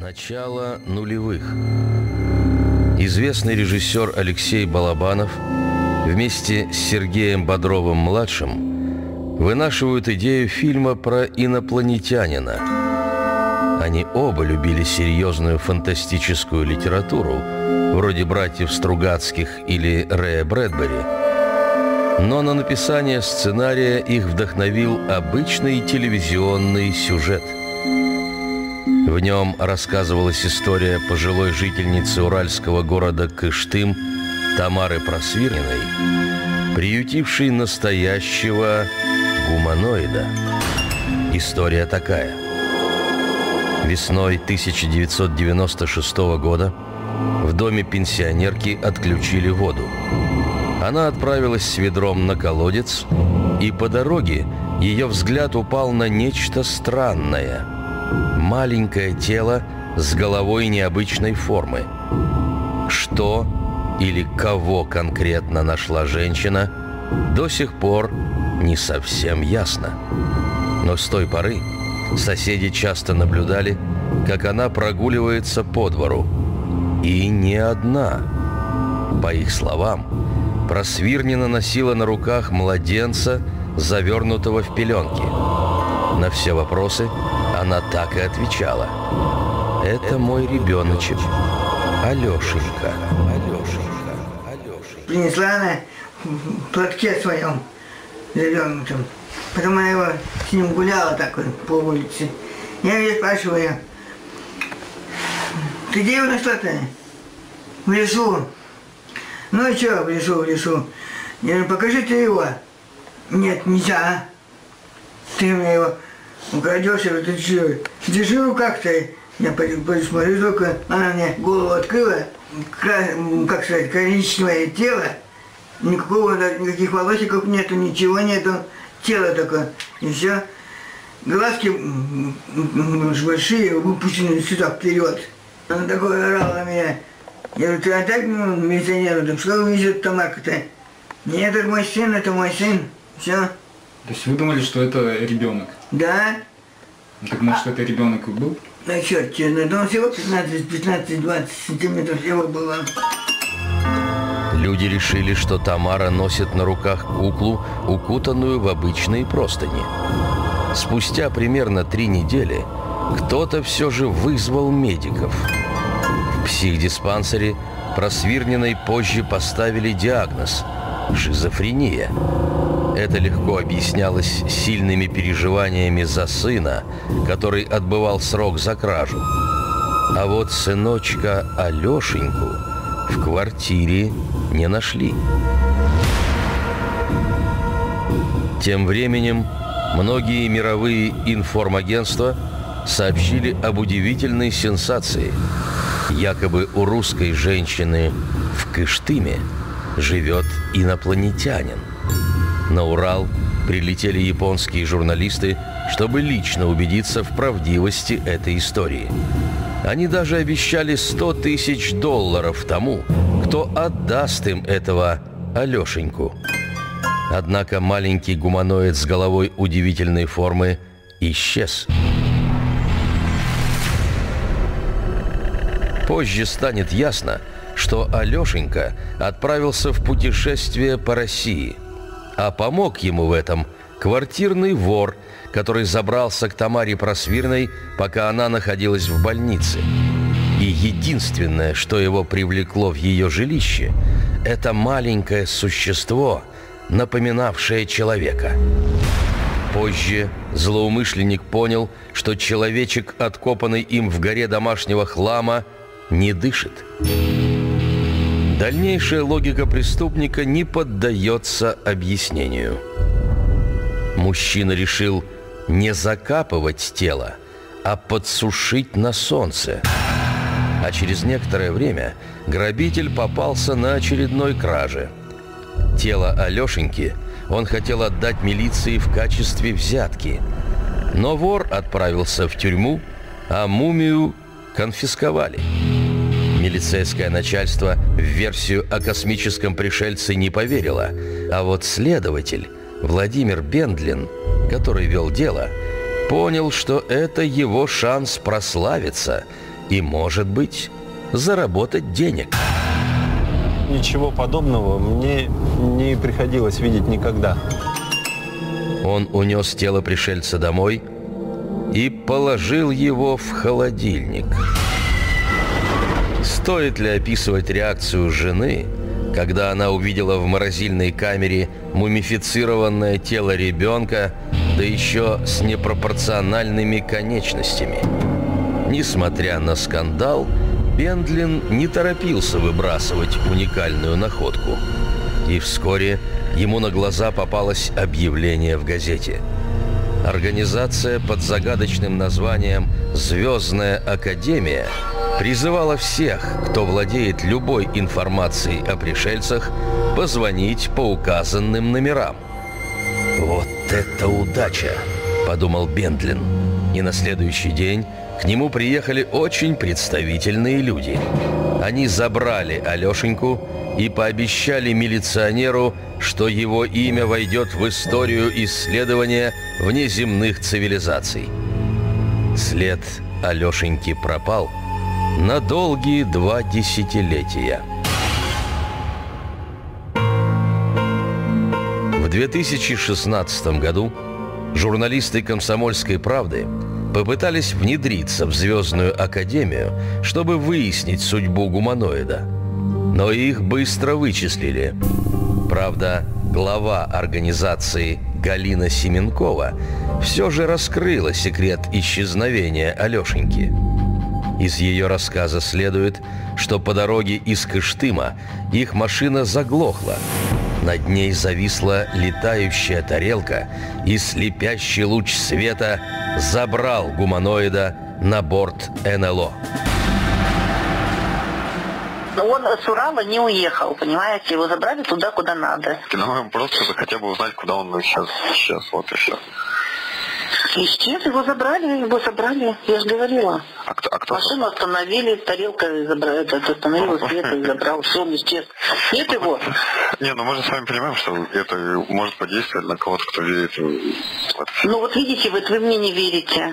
Начало нулевых. Известный режиссер Алексей Балабанов вместе с Сергеем Бодровым-младшим вынашивают идею фильма про инопланетянина. Они оба любили серьезную фантастическую литературу, вроде «Братьев Стругацких» или Рэя Брэдбери. Но на написание сценария их вдохновил обычный телевизионный сюжет. В нем рассказывалась история пожилой жительницы уральского города Кыштым Тамары Просвирниной, приютившей настоящего гуманоида. История такая. Весной 1996 года в доме пенсионерки отключили воду. Она отправилась с ведром на колодец, и по дороге ее взгляд упал на нечто странное – маленькое тело с головой необычной формы. Что или кого конкретно нашла женщина, до сих пор не совсем ясно. Но с той поры соседи часто наблюдали, как она прогуливается по двору. И не одна. По их словам, Просвирнина носила на руках младенца, завернутого в пеленки. На все вопросы она так и отвечала: «Это мой ребеночек, Алешенька, Алешенька, Алешенька». Принесла она в платке своем завернутом. Потом она его с ним гуляла так вот по улице. Я ее спрашиваю: «Ты где его нашла-то?» «В лесу». «Ну и что в лесу, в лесу?» Я говорю: «Покажи ты его». «Нет, нельзя. Ты мне его украдешь, я говорю: «Ты что? Держи в руках-то». Я посмотрю, только она мне голову открыла, как сказать, коричневое тело, никаких волосиков нету, ничего нету, тело только, и все. Глазки большие, выпущены сюда вперед. Она такое орала на меня. Я говорю: «Ты опять милиционеру? Так что везет Тамарка-то?» «Нет, это мой сын, все». То есть вы думали, что это ребенок? Да. Так может это ребенок и был? Да черт, честно, он всего 15-20 сантиметров всего было. Люди решили, что Тамара носит на руках куклу, укутанную в обычные простыни. Спустя примерно 3 недели кто-то все же вызвал медиков. В психдиспансере Просвирниной позже поставили диагноз – шизофрения. Это легко объяснялось сильными переживаниями за сына, который отбывал срок за кражу. А вот сыночка Алешеньку в квартире не нашли. Тем временем многие мировые информагентства сообщили об удивительной сенсации. Якобы у русской женщины в Кыштыме живет инопланетянин. На Урал прилетели японские журналисты, чтобы лично убедиться в правдивости этой истории. Они даже обещали $100 000 тому, кто отдаст им этого Алешеньку. Однако маленький гуманоид с головой удивительной формы исчез. Позже станет ясно, что Алешенька отправился в путешествие по России. А помог ему в этом квартирный вор, который забрался к Тамаре Просвирной, пока она находилась в больнице. И единственное, что его привлекло в ее жилище, это маленькое существо, напоминавшее человека. Позже злоумышленник понял, что человечек, откопанный им в горе домашнего хлама, не дышит. Дальнейшая логика преступника не поддается объяснению. Мужчина решил не закапывать тело, а подсушить на солнце. А через некоторое время грабитель попался на очередной краже. Тело Алешеньки он хотел отдать милиции в качестве взятки. Но вор отправился в тюрьму, а мумию конфисковали. Милицейское начальство в версию о космическом пришельце не поверило, а вот следователь Владимир Бендлин, который вел дело, понял, что это его шанс прославиться и, может быть, заработать денег. Ничего подобного мне не приходилось видеть никогда. Он унес тело пришельца домой и положил его в холодильник. Стоит ли описывать реакцию жены, когда она увидела в морозильной камере мумифицированное тело ребенка, да еще с непропорциональными конечностями? Несмотря на скандал, Бендлин не торопился выбрасывать уникальную находку. И вскоре ему на глаза попалось объявление в газете. Организация под загадочным названием «Звездная академия» призывала всех, кто владеет любой информацией о пришельцах, позвонить по указанным номерам. «Вот это удача!» – подумал Бендлин. И на следующий день к нему приехали очень представительные люди. Они забрали Алешеньку и пообещали милиционеру, что его имя войдет в историю исследования внеземных цивилизаций. След Алешеньки пропал на долгие 2 десятилетия. В 2016 году журналисты «Комсомольской правды» попытались внедриться в Звездную академию, чтобы выяснить судьбу гуманоида. Но их быстро вычислили. Правда, глава организации Галина Семенкова все же раскрыла секрет исчезновения Алешеньки. Из ее рассказа следует, что по дороге из Кыштыма их машина заглохла. Над ней зависла летающая тарелка, и слепящий луч света забрал гуманоида на борт НЛО. Но он с Урала не уехал, понимаете? Его забрали туда, куда надо. Ну, просто хотя бы узнать, куда он сейчас, вот и все. Исчез, его забрали, я же говорила. А кто? Машину остановили, тарелка остановила свет и забрал, все, он исчез. Нет его? Не, ну мы же с вами понимаем, что это может подействовать на кого-то, кто верит в это. Ну вот видите, вы мне не верите.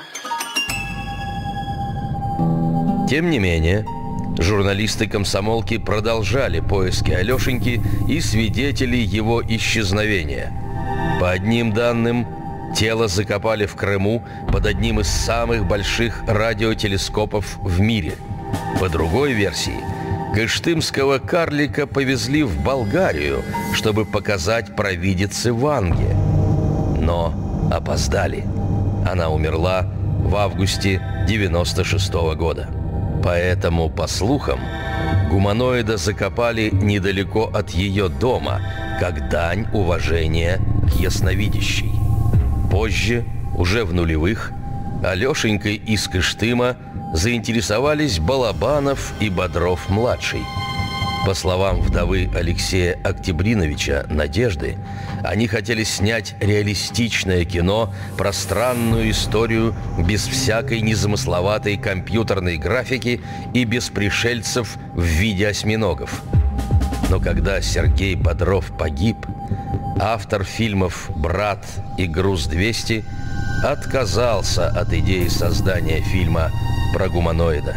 Тем не менее, журналисты «Комсомолки» продолжали поиски Алешеньки и свидетелей его исчезновения. По одним данным, тело закопали в Крыму под одним из самых больших радиотелескопов в мире. По другой версии, кыштымского карлика повезли в Болгарию, чтобы показать провидице Ванге. Но опоздали. Она умерла в августе 96-го года. Поэтому, по слухам, гуманоида закопали недалеко от ее дома, как дань уважения к ясновидящей. Позже, уже в нулевых, Алешенькой из Кыштыма заинтересовались Балабанов и Бодров-младший. По словам вдовы Алексея Октябриновича Надежды, они хотели снять реалистичное кино про странную историю без всякой незамысловатой компьютерной графики и без пришельцев в виде осьминогов. Но когда Сергей Бодров погиб, автор фильмов «Брат» и «Груз-200» отказался от идеи создания фильма про гуманоида.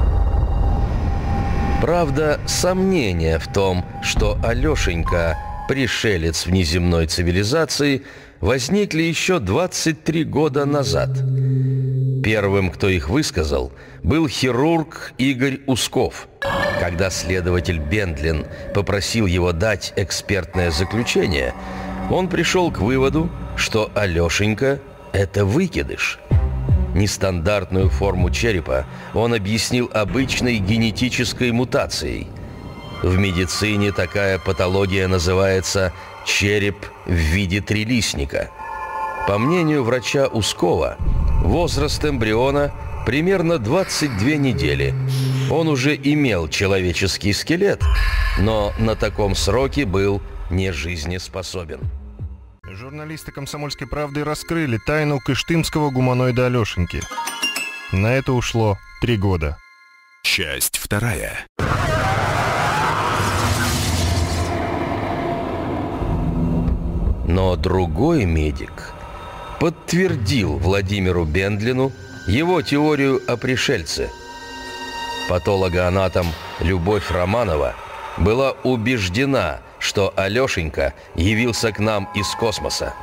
Правда, сомнения в том, что Алешенька – пришелец внеземной цивилизации, возникли еще 23 года назад. Первым, кто их высказал, был хирург Игорь Усков. Когда следователь Бендлин попросил его дать экспертное заключение, он пришел к выводу, что Алешенька – это выкидыш. Нестандартную форму черепа он объяснил обычной генетической мутацией. В медицине такая патология называется череп в виде трилистника. По мнению врача Ускова, возраст эмбриона примерно 22 недели. Он уже имел человеческий скелет, но на таком сроке был не жизнеспособен. Журналисты «Комсомольской правды» раскрыли тайну кыштымского гуманоида Алешеньки. На это ушло 3 года. Часть 2. Но другой медик подтвердил Владимиру Бендлину его теорию о пришельце. Патологоанатом Любовь Романова была убеждена, что Алешенька явился к нам из космоса.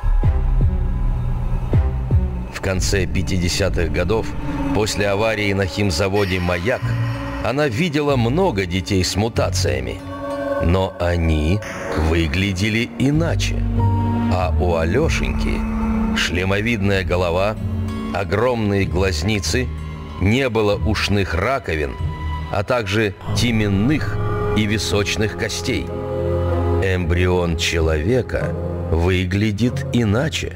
В конце 50-х годов, после аварии на химзаводе «Маяк», она видела много детей с мутациями. Но они выглядели иначе. А у Алешеньки шлемовидная голова, огромные глазницы, не было ушных раковин, а также теменных и височных костей. Эмбрион человека выглядит иначе.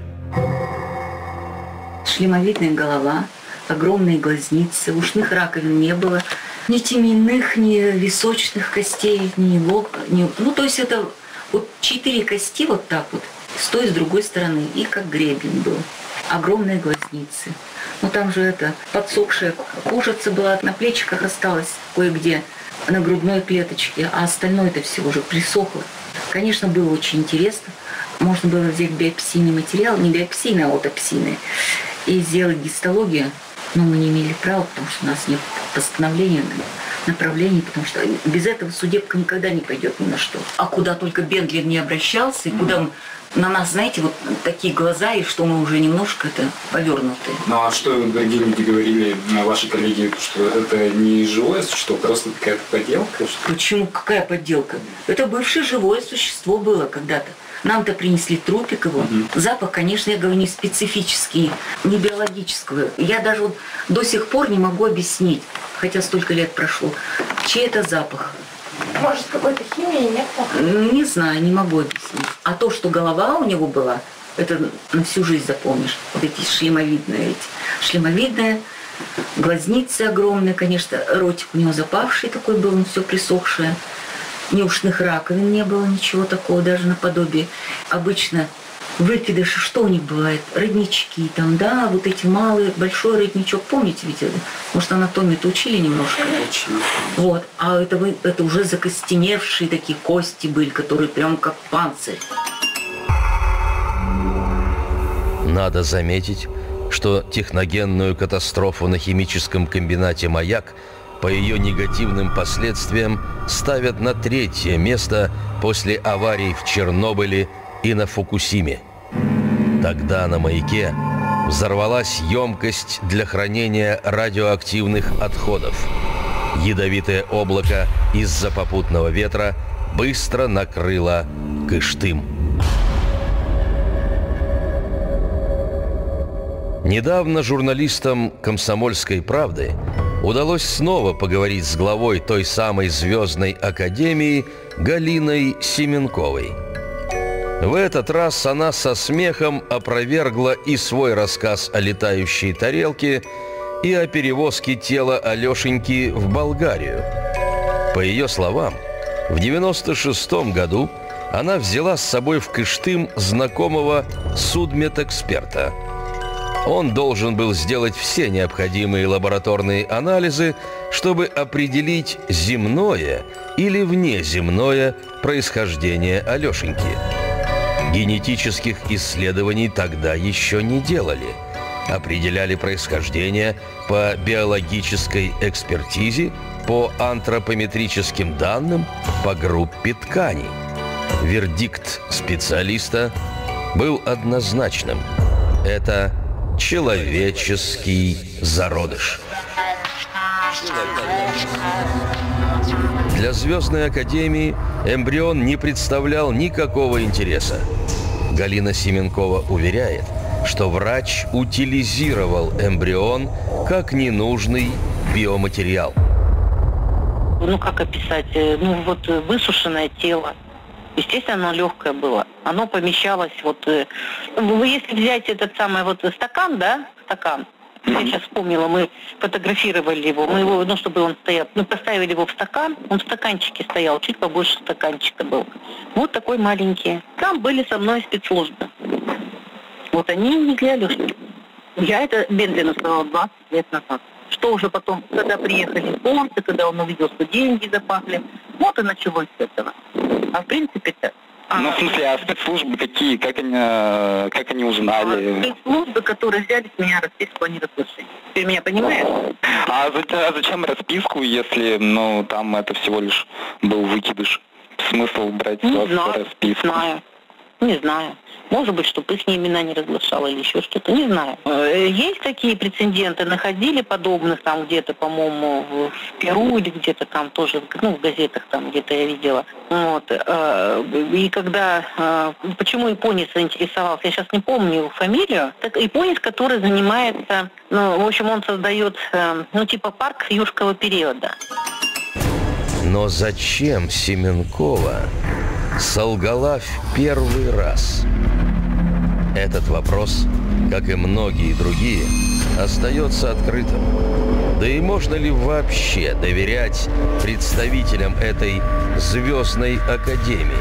Шлемовидная голова, огромные глазницы, ушных раковин не было, ни теменных, ни височных костей, ни лоб, ни... Ну, то есть это вот 4 кости вот так вот, с той и с другой стороны, и как гребень был. Огромные глазницы. Ну, там же это подсохшая кожица была, на плечиках осталась кое-где, на грудной клеточке, а остальное-то все уже присохло. Конечно, было очень интересно. Можно было взять биопсийный материал, не биопсийный, а аутопсийный, и сделать гистологию. Но мы не имели права, потому что у нас нет постановления, направлений, потому что без этого судебка никогда не пойдет ни на что. А куда только Бендлер не обращался, и куда он... На нас, знаете, вот такие глаза, и что мы уже немножко это повернутые. Ну а что другие люди говорили, ваши коллеги, что это не живое существо, просто какая-то подделка? Почему? Какая подделка? Это бывшее живое существо было когда-то. Нам-то принесли трупик его. Запах, конечно, я говорю, не специфический, не биологического. Я даже вот до сих пор не могу объяснить, хотя столько лет прошло, чей это запах. Может, какой-то химии нет? Не знаю, не могу объяснить. А то, что голова у него была, это на всю жизнь запомнишь. Вот эти шлемовидные. Шлемовидная, глазницы огромные, конечно, ротик у него запавший такой был, он все присохшее. Ни ушных раковин не было, ничего такого, даже наподобие. Обычно выкидыши, что у них бывает? Роднички там, да, вот эти малые, большой родничок, помните ведь это? Может, анатомию-то учили немножко? Вот, а это уже закостеневшие такие кости были, которые прям как панцирь. Надо заметить, что техногенную катастрофу на химическом комбинате «Маяк» по ее негативным последствиям ставят на 3-е место после аварий в Чернобыле и на Фукусиме. Тогда на «Маяке» взорвалась емкость для хранения радиоактивных отходов. Ядовитое облако из-за попутного ветра быстро накрыло Кыштым. Недавно журналистам «Комсомольской правды» удалось снова поговорить с главой той самой Звездной академии Галиной Семенковой. В этот раз она со смехом опровергла и свой рассказ о летающей тарелке, и о перевозке тела Алешеньки в Болгарию. По ее словам, в 96-м году она взяла с собой в Кыштым знакомого судмедэксперта. Он должен был сделать все необходимые лабораторные анализы, чтобы определить земное или внеземное происхождение Алешеньки. Генетических исследований тогда еще не делали. Определяли происхождение по биологической экспертизе, по антропометрическим данным, по группе тканей. Вердикт специалиста был однозначным. Это человеческий зародыш. Для Звездной академии эмбрион не представлял никакого интереса. Галина Семенкова уверяет, что врач утилизировал эмбрион как ненужный биоматериал. Ну, как описать? Ну, вот высушенное тело. Естественно, оно легкое было. Оно помещалось вот... Вы если взять этот самый вот стакан, да? Стакан. Я сейчас вспомнила, мы фотографировали его. Мы его, ну, чтобы он стоял... Мы поставили его в стакан. Он в стаканчике стоял. Чуть побольше стаканчика был. Вот такой маленький. Там были со мной спецслужбы. Вот они не для Алёшки. Я это Бендлину сказала 20 лет назад. Что уже потом, когда приехали фонды, когда он увидел, что деньги запахли, вот и началось с этого. А в принципе-то Ну, в смысле, а спецслужбы какие? Как они узнали? Спецслужбы, которые взяли с меня расписку о неразглашении. Ты меня понимаешь? А зачем расписку, если, ну, там это всего лишь был выкидыш? Смысл брать с вас расписку? Не знаю. Может быть, чтобы их имена не разглашала или еще что-то, не знаю. Есть такие прецеденты, находили подобных там где-то, по-моему, в Перу или где-то там тоже, ну, в газетах там где-то я видела. Вот. И когда, почему японец заинтересовался, я сейчас не помню фамилию, так японец, который занимается, ну, в общем, он создает, ну, типа парк юрского периода. Но зачем Семенкова солгала в первый раз? Этот вопрос, как и многие другие, остается открытым. Да и можно ли вообще доверять представителям этой звездной академии?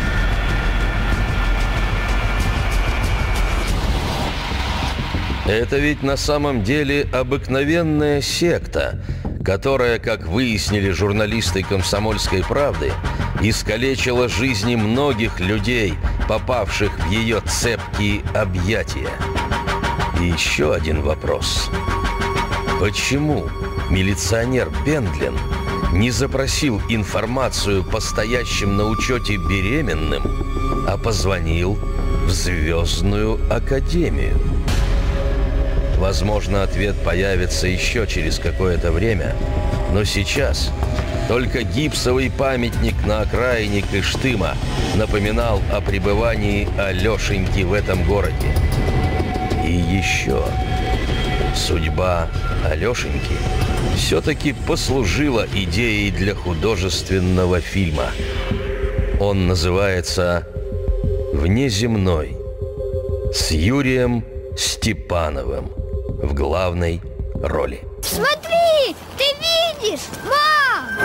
Это ведь на самом деле обыкновенная секта, которая, как выяснили журналисты «Комсомольской правды», искалечила жизни многих людей, попавших в ее цепкие объятия. И еще один вопрос. Почему милиционер Пендлин не запросил информацию по стоящим на учете беременным, а позвонил в Звездную академию? Возможно, ответ появится еще через какое-то время, но сейчас только гипсовый памятник на окраине Кыштыма напоминал о пребывании Алешеньки в этом городе. И еще судьба Алешеньки все-таки послужила идеей для художественного фильма. Он называется «Внеземной» с Юрием Степановым в главной роли. Смотри, ты видишь, мам!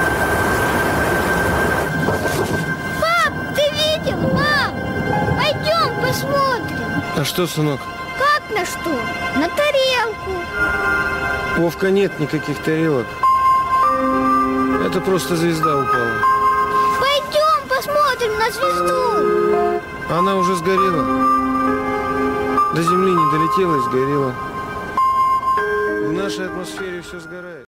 Пап, ты видел, мам? Пойдем посмотрим. А что, сынок? Как на что? На тарелку. Вовка, нет никаких тарелок. Это просто звезда упала. Пойдем посмотрим на звезду. Она уже сгорела. До земли не долетела и сгорела. В нашей атмосфере все сгорает.